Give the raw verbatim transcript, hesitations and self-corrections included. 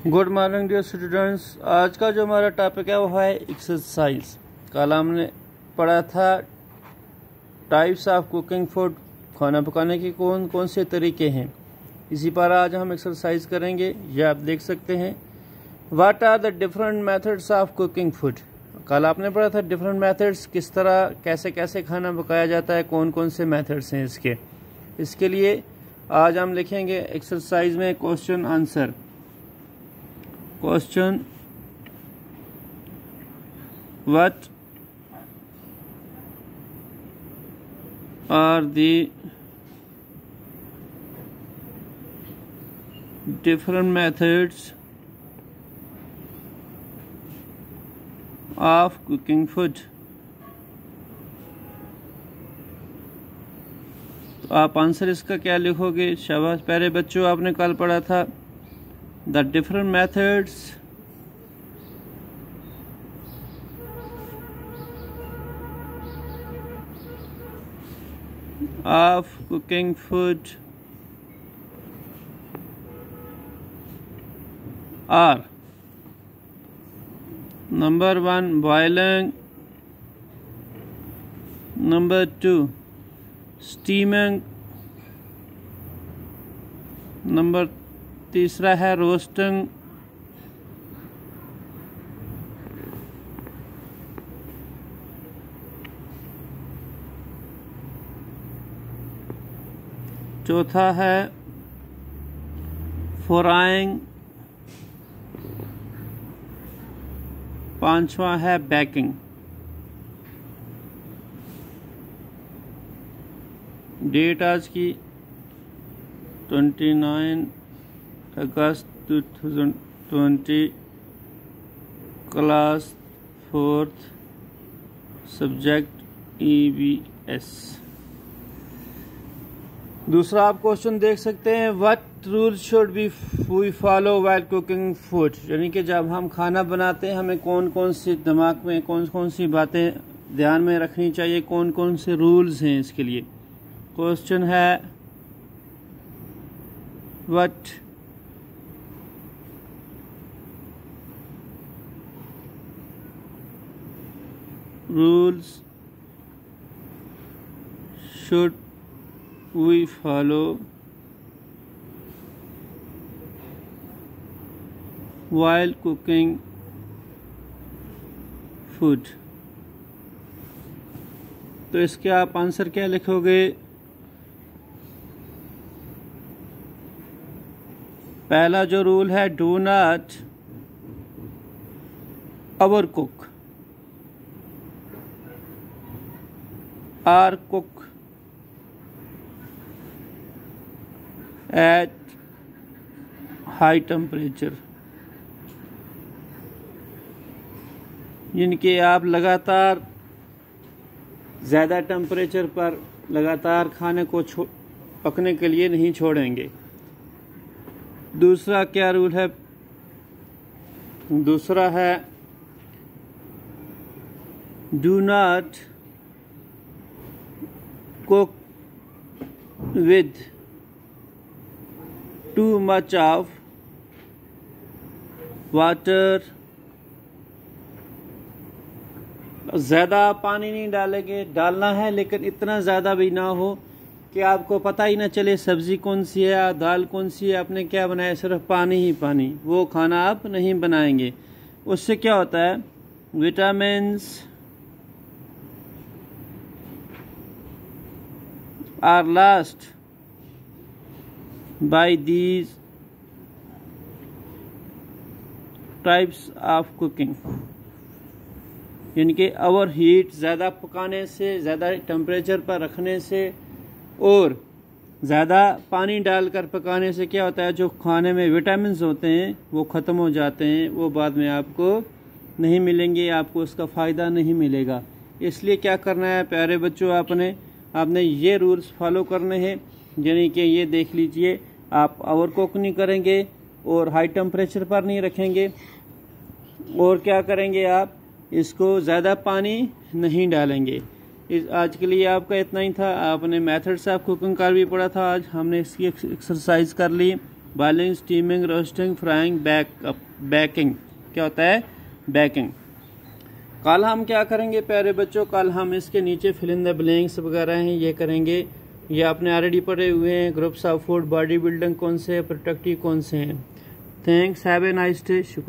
Good morning dear students. आज का जो हमारा टॉपिक है वो है एक्सरसाइज। कल हमने पढ़ा था टाइप्स ऑफ कुकिंग फूड, खाना पकाने के कौन कौन से तरीके हैं। इसी पर आज हम एक्सरसाइज करेंगे। ये आप देख सकते हैं, what are the different methods of cooking food. कल आपने पढ़ा था डिफरेंट मेथड्स, किस तरह कैसे कैसे खाना पकाया जाता है, कौन कौन से मेथड्स हैं इसके। इसके लिए आज हम लिखेंगे एक्सरसाइज में question answer. Question, what are the different methods of cooking food। तो आप आंसर इसका क्या लिखोगे? शाबाश प्यारे बच्चों, आपने कल पढ़ा था the different methods of cooking food are: number one, boiling; number two, steaming; number तीसरा है रोस्टिंग; चौथा है फ्राइंग; पांचवा है बेकिंग। डेट आज की उनतीस अगस्त दो हज़ार बीस, class fourth, subject E V S. दूसरा आप क्वेश्चन देख सकते हैं, what rule should be we follow while cooking food. यानी कि जब हम खाना बनाते हैं हमें कौन कौन सी दिमाग में कौन कौन सी बातें ध्यान में रखनी चाहिए, कौन कौन से रूल्स हैं इसके लिए। क्वेश्चन है, what rules should we follow while cooking food। तो इसके आप आंसर क्या लिखोगे? पहला जो रूल है, do not over cook or cook at high temperature। यानी कि आप लगातार ज़्यादा टेम्परेचर पर लगातार खाने को पकने के लिए नहीं छोड़ेंगे। दूसरा क्या रूल है? दूसरा है, do not cook with too much of water। ज़्यादा पानी नहीं डालेंगे, डालना है लेकिन इतना ज़्यादा भी ना हो कि आपको पता ही ना चले सब्ज़ी कौन सी है या दाल कौन सी है, आपने क्या बनाया, सिर्फ पानी ही पानी। वो खाना आप नहीं बनाएंगे। उससे क्या होता है, vitamins are lost by these types of cooking। यानी कि ओवर हीट, ज़्यादा पकाने से, ज़्यादा टेम्परेचर पर रखने से और ज़्यादा पानी डालकर पकाने से क्या होता है, जो खाने में विटामिन्स होते हैं वो ख़त्म हो जाते हैं, वो बाद में आपको नहीं मिलेंगे, आपको उसका फ़ायदा नहीं मिलेगा। इसलिए क्या करना है प्यारे बच्चों, आपने आपने ये रूल्स फॉलो करने हैं। यानी कि ये देख लीजिए, आप ओवर कुक नहीं करेंगे और हाई टेम्परेचर पर नहीं रखेंगे, और क्या करेंगे, आप इसको ज़्यादा पानी नहीं डालेंगे। इस आज के लिए आपका इतना ही था। आपने मेथड्स ऑफ कुकिंग का भी पढ़ा था, आज हमने इसकी एक्सरसाइज कर ली। Boiling, steaming, roasting, frying, back baking. क्या होता है? बेकिंग। कल हम क्या करेंगे प्यारे बच्चों? कल हम इसके नीचे फिल इन द ब्लैंक्स वगैरह हैं ये करेंगे। ये आपने ऑलरेडी पढ़े हुए हैं। Groups of food, body building कौन से हैं, प्रोडक्टिव कौन से हैं। Thanks, have a nice day. शुक्रिया।